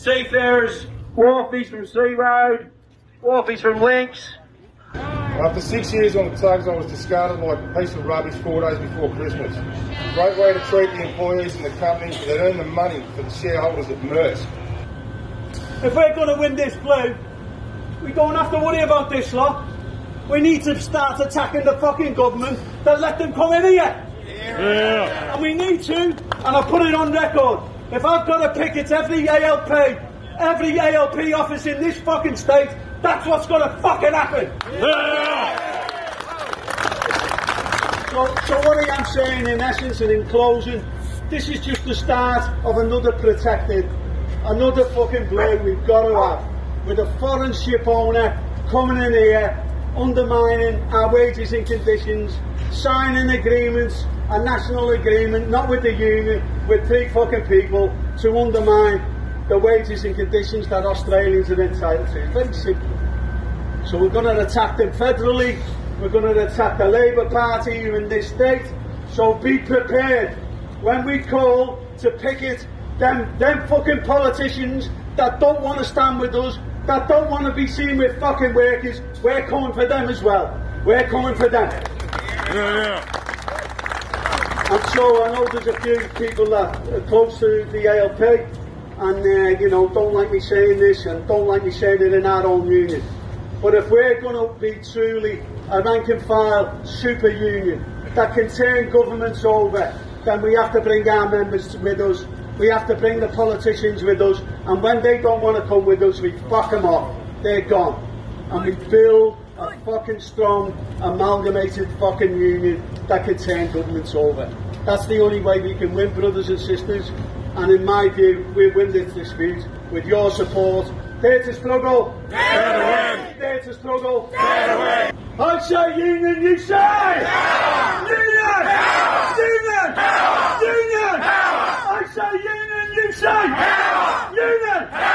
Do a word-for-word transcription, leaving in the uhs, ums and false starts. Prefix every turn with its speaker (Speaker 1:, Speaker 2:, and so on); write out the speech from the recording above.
Speaker 1: seafarers, wharfies from Sea Road, wharfies from Links.
Speaker 2: After six years on the tugs, I was discarded like a piece of rubbish four days before Christmas. Great way to treat the employees and the companies that earn the money for the shareholders of Maersk.
Speaker 3: If we're going to win this blue, we don't have to worry about this lot. We need to start attacking the fucking government that let them come in here. Yeah. And we need to, and I put it on record, if I've got to picket every A L P, every A L P office in this fucking state, that's what's going to fucking happen. Yeah. So, so what I am saying in essence and in closing, this is just the start of another protected, another fucking blue we've got to have, with a foreign ship owner coming in here, undermining our wages and conditions, signing agreements, a national agreement, not with the union, with three fucking people, to undermine the wages and conditions that Australians are entitled to. It's very simple. So we're going to attack them federally, we're going to attack the Labour Party here in this state, so be prepared when we call to picket them, them fucking politicians that don't want to stand with us, that don't want to be seen with fucking workers. We're coming for them as well. We're coming for them.
Speaker 4: Yeah, yeah.
Speaker 3: And so I know there's a few people that are close to the A L P and uh, you know, don't like me saying this and don't like me saying it in our own union. But if we're going to be truly a rank and file super union that can turn governments over, then we have to bring our members with us. We have to bring the politicians with us, and when they don't want to come with us, we fuck them off. They're gone. And we build a fucking strong, amalgamated fucking union that can turn governments over. That's the only way we can win, brothers and sisters. And in my view, we win this dispute with your support. Dare to struggle.
Speaker 4: Dare to win.
Speaker 3: Dare to struggle.
Speaker 4: Dare to win.
Speaker 3: I say union, you say.
Speaker 4: Power.
Speaker 3: Union.
Speaker 4: Power.
Speaker 3: Union.
Speaker 4: Power.
Speaker 3: Union.
Speaker 4: Power.
Speaker 3: I say union, you say.
Speaker 4: Power.
Speaker 3: Union.
Speaker 4: Power.